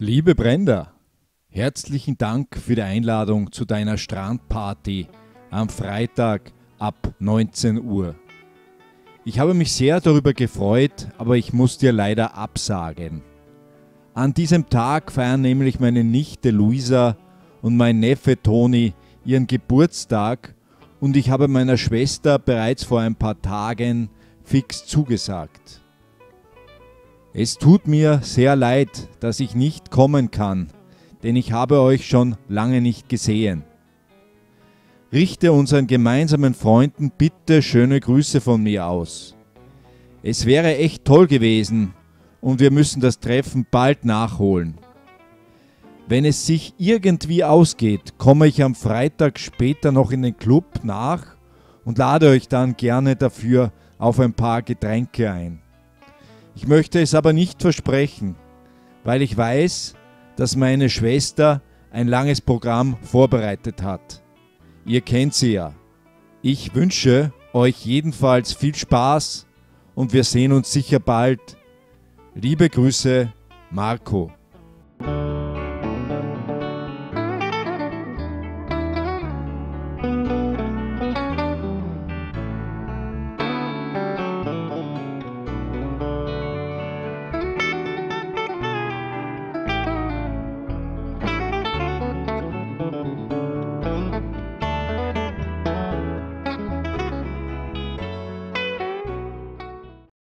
Liebe Brenda, herzlichen Dank für die Einladung zu deiner Strandparty am Freitag ab 19 Uhr. Ich habe mich sehr darüber gefreut, aber ich muss dir leider absagen. An diesem Tag feiern nämlich meine Nichte Luisa und mein Neffe Toni ihren Geburtstag und ich habe meiner Schwester bereits vor ein paar Tagen fix zugesagt. Es tut mir sehr leid, dass ich nicht kommen kann, denn ich habe euch schon lange nicht gesehen. Richte unseren gemeinsamen Freunden bitte schöne Grüße von mir aus. Es wäre echt toll gewesen und wir müssen das Treffen bald nachholen. Wenn es sich irgendwie ausgeht, komme ich am Freitag später noch in den Club nach und lade euch dann gerne dafür auf ein paar Getränke ein. Ich möchte es aber nicht versprechen, weil ich weiß, dass meine Schwester ein langes Programm vorbereitet hat. Ihr kennt sie ja. Ich wünsche euch jedenfalls viel Spaß und wir sehen uns sicher bald. Liebe Grüße, Marco.